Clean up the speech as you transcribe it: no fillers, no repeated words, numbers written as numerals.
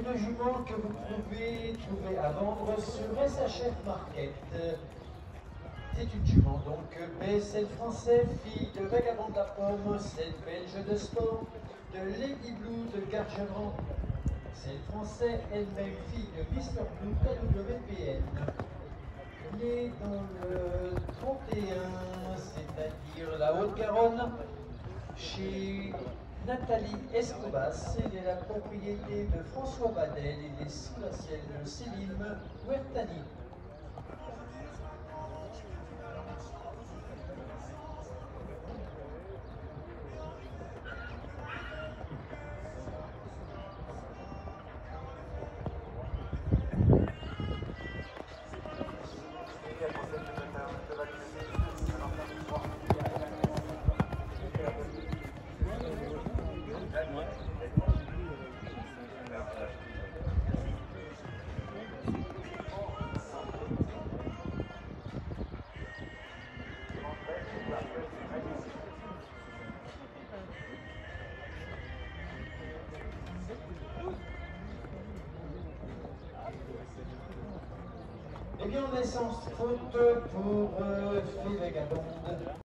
Une jument que vous pouvez trouver à vendre sur SHF Market. C'est une jument donc BSL français, fille de Vagabond de la Pomme, celle belge de sport, de Lady Blue de Gargeran. Celle français, elle-même fille de Mr Blue KWPN. Née dans le 31, c'est-à-dire la Haute-Garonne, chez Nathalie Escobas, elle est la propriété de François Badel et des sous la sienne de Céline Huertani. Eh bien, on est sans faute pour Fée Vagabonde.